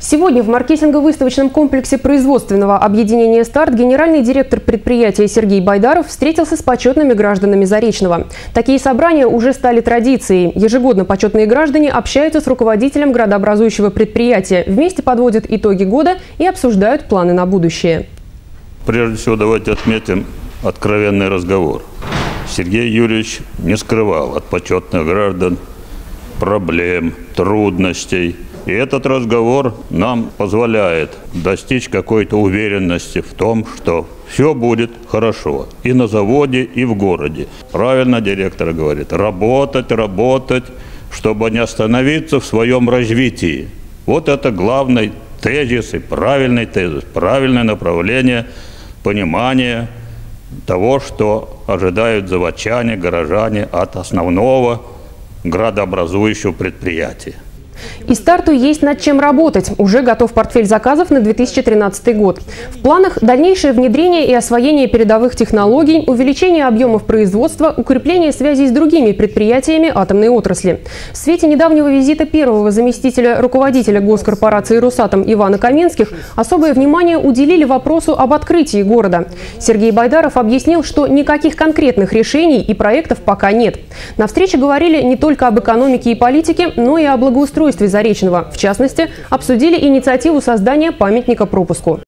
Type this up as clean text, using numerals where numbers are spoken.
Сегодня в маркетинго-выставочном комплексе производственного объединения «Старт» генеральный директор предприятия Сергей Байдаров встретился с почетными гражданами Заречного. Такие собрания уже стали традицией. Ежегодно почетные граждане общаются с руководителем градообразующего предприятия, вместе подводят итоги года и обсуждают планы на будущее. Прежде всего, давайте отметим откровенный разговор. Сергей Юрьевич не скрывал от почетных граждан проблем, трудностей. И этот разговор нам позволяет достичь какой-то уверенности в том, что все будет хорошо и на заводе, и в городе. Правильно директор говорит: работать, чтобы не остановиться в своем развитии. Вот это главный тезис и правильный тезис, правильное направление понимания того, что ожидают заводчане, горожане от основного градообразующего предприятия. И «Старту» есть над чем работать. Уже готов портфель заказов на 2013 год. В планах дальнейшее внедрение и освоение передовых технологий, увеличение объемов производства, укрепление связей с другими предприятиями атомной отрасли. В свете недавнего визита первого заместителя руководителя госкорпорации «Росатом» Ивана Каменских особое внимание уделили вопросу об открытии города. Сергей Байдаров объяснил, что никаких конкретных решений и проектов пока нет. На встрече говорили не только об экономике и политике, но и о благоустройстве Заречного. В частности, обсудили инициативу создания памятника пропуску.